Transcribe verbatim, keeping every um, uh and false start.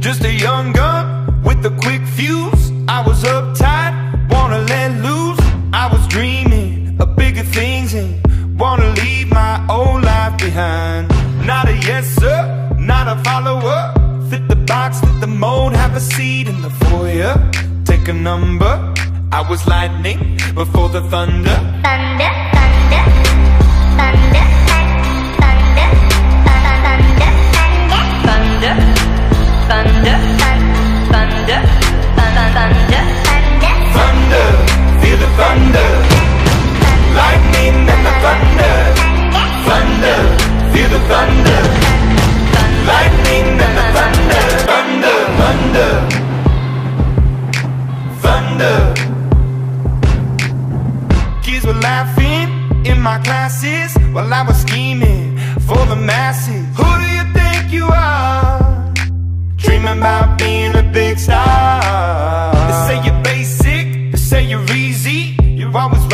Just a young gun with a quick fuse. I was uptight, wanna let loose. I was dreaming of bigger things and wanna leave my old life behind. Not a yes sir, not a follower. Fit the box, fit the mold, have a seat in the foyer. Take a number. I was lightning before the thunder. Thunder, thunder, thunder, thunder, thunder, thunder, thunder, thunder, thunder, thunder, thunder, feel the thunder, lightning and the thunder, thunder, feel the thunder, lightning and the thunder, thunder, thunder, thunder. Kids were laughing in my classes while I was scheming for the masses. Who do you think you are? Dreaming about being a big star. They say you're basic, they say you're easy. You're always